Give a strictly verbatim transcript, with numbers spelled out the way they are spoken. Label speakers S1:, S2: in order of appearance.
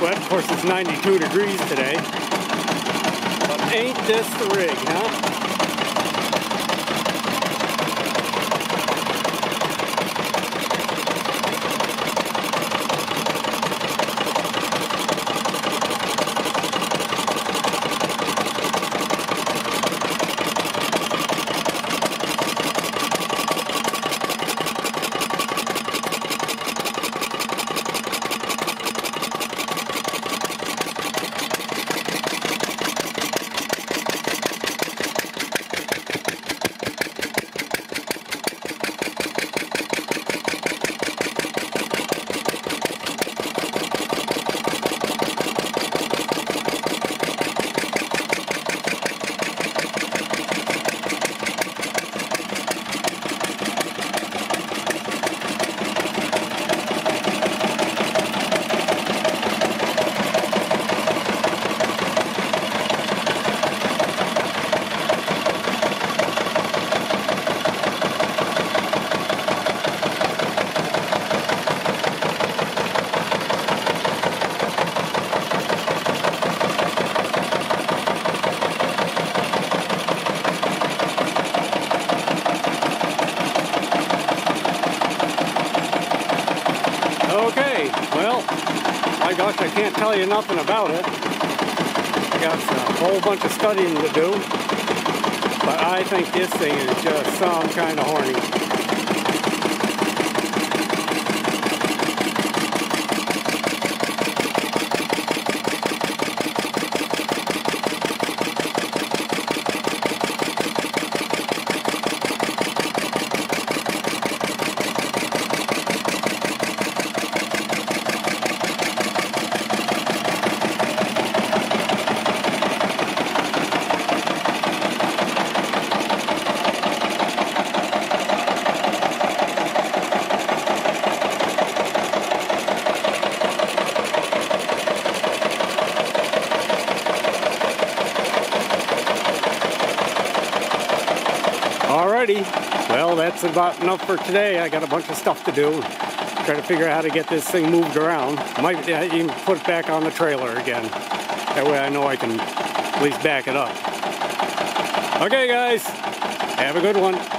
S1: sweat. Of course, it's ninety-two degrees today. But ain't this the rig, huh? Okay, well, my gosh, I can't tell you nothing about it. I got a whole bunch of studying to do, but I think this thing is just some kind of horny. Alrighty, well, that's about enough for today. I got a bunch of stuff to do. Try to figure out how to get this thing moved around. Might even put it back on the trailer again. That way I know I can at least back it up. Okay guys, have a good one.